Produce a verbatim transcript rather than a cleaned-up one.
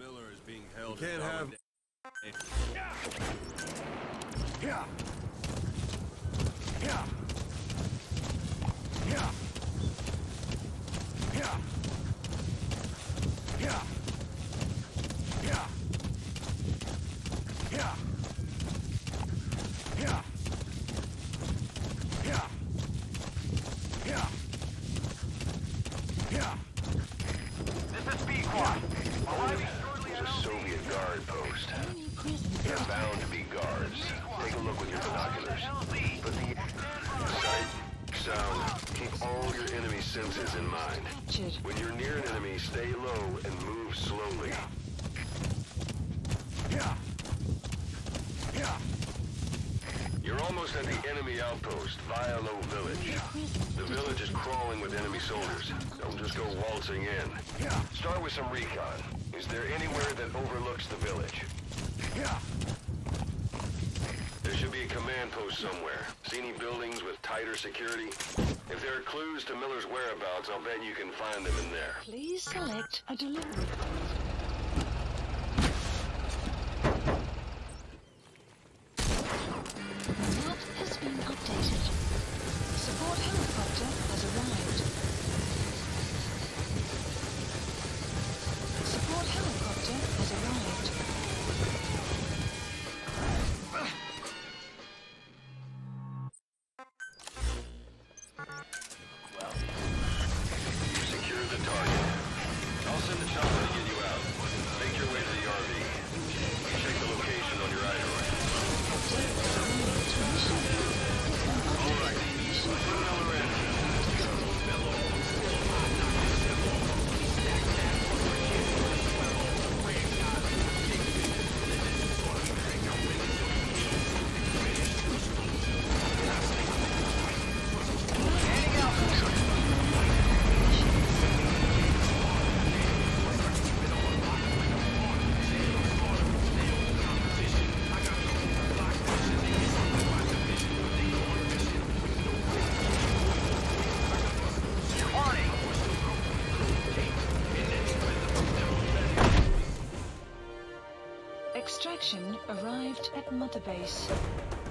Miller is being held. You can't have. Yeah. Yeah. Yeah. Yeah. Yeah. Yeah. Yeah. Yeah. Yeah. Yeah. Yeah. Yeah. This is B-Quad. Arriving shortly at There's a Soviet guard post. They're bound to be guards. Take a look with your binoculars. Put the sight, sound, keep all your enemy senses in mind. When you're near an enemy, stay low and move slowly. Yeah. Yeah. You're almost at the enemy outpost, Vialo Village. The village is crawling with enemy soldiers. Don't just go waltzing in. Yeah. Start with some recon. Is there anywhere that overlooks the village? Yeah. There should be a command post somewhere. See any buildings with tighter security? If there are clues to Miller's whereabouts, I'll bet you can find them in there. Please select a delivery point. Map has been updated. Support helicopter has arrived. Support helicopter has arrived. Secure the target. I'll send a chopper to get you out. Make your way to the R V. Check the location on your iDroid. All right. Put Miller in. Extraction arrived at Mother Base.